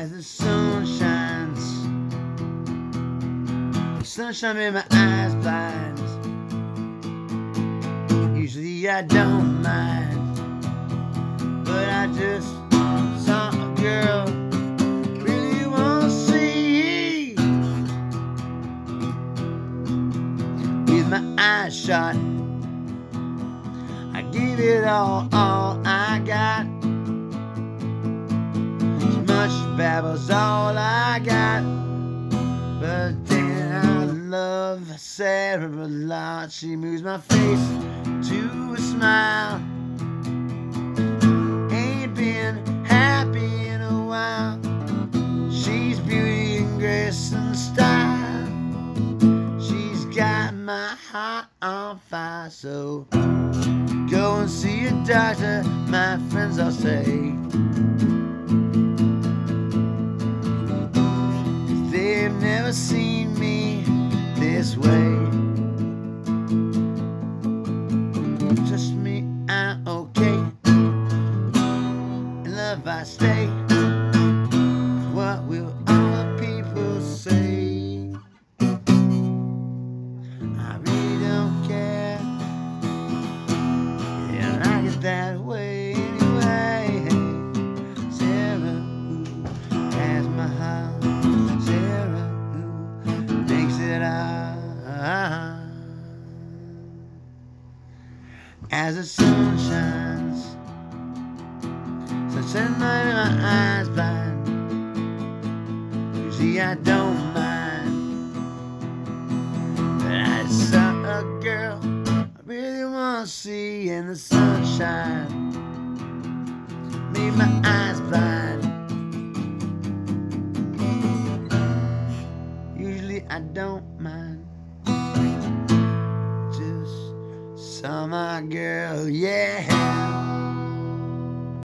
as the sun shines. The sunshine made my eyes blind. Usually I don't mind, but I just saw a girl really wanna see. With my eyes shut, I give it all I got. As much babble's all I got. But then I love Sarah a lot. She moves my face to a smile. Ain't been happy in a while. She's beauty and grace and style. She's got my heart on fire. So go and see a doctor, my friends all say. They've never seen me this way. Trust me, I'm okay. In love I stay. What will other people say? I really don't care. And I get that way anyway. Sarah, who has my heart? Sarah, who makes it out. As the sun shines, sunshine light in my eyes blind. Usually I don't mind, but I saw a girl I really wanna see, and the sunshine made my eyes blind. Usually I don't mind, just saw my girl, yeah.